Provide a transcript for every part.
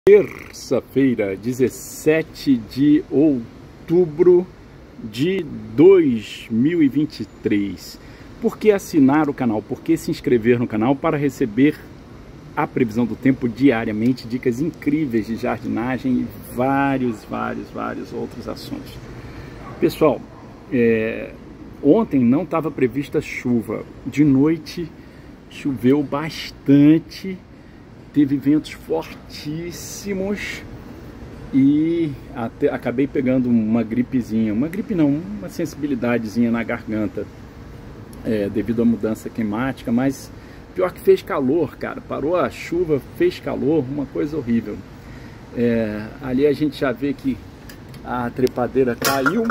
Terça-feira, 17 de outubro de 2023. Por que assinar o canal? Por que se inscrever no canal para receber a previsão do tempo diariamente, dicas incríveis de jardinagem e vários outros assuntos. Pessoal, ontem não estava prevista chuva. De noite choveu bastante. Teve ventos fortíssimos e até acabei pegando uma gripezinha, uma sensibilidadezinha na garganta, devido à mudança climática, mas pior que fez calor, cara, parou a chuva, fez calor, uma coisa horrível. Ali a gente já vê que a trepadeira caiu,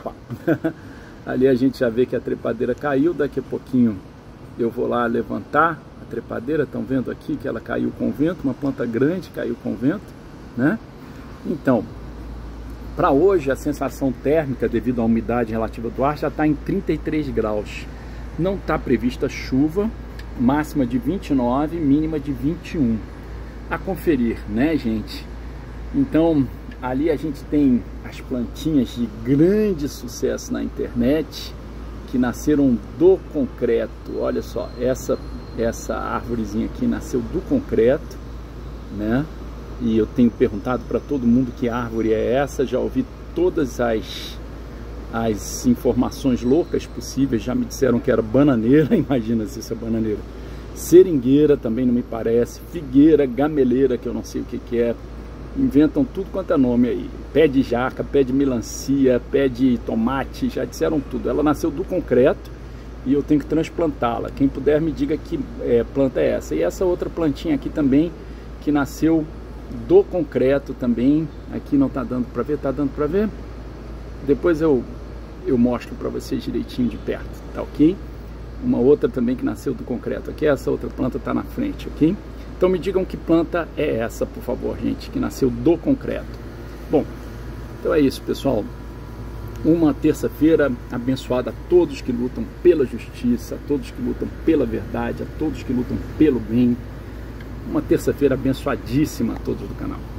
ali a gente já vê que a trepadeira caiu, daqui a pouquinho eu vou lá levantar a trepadeira. Estão vendo aqui que ela caiu com vento, uma planta grande caiu com vento, né? Então, para hoje a sensação térmica devido à umidade relativa do ar já está em 33 graus. Não está prevista chuva, máxima de 29, mínima de 21. A conferir, né, gente? Então, ali a gente tem as plantinhas de grande sucesso na internet, que nasceram do concreto. Olha só, essa árvorezinha aqui nasceu do concreto, né? E eu tenho perguntado para todo mundo que árvore é essa, já ouvi todas as informações loucas possíveis, já me disseram que era bananeira, imagina se isso é bananeira. Seringueira também não me parece, figueira, gameleira, que eu não sei o que é, inventam tudo quanto é nome aí, pé de jaca, pé de melancia, pé de tomate, já disseram tudo. Ela nasceu do concreto e eu tenho que transplantá-la. Quem puder me diga que planta é essa. E essa outra plantinha aqui também, que nasceu do concreto também, aqui não está dando para ver, está dando para ver? Depois eu mostro para vocês direitinho de perto, tá ok? Uma outra também que nasceu do concreto aqui, essa outra planta está na frente, ok? Então me digam que planta é essa, por favor, gente, que nasceu do concreto. Bom, então é isso, pessoal. Uma terça-feira abençoada a todos que lutam pela justiça, a todos que lutam pela verdade, a todos que lutam pelo bem. Uma terça-feira abençoadíssima a todos do canal.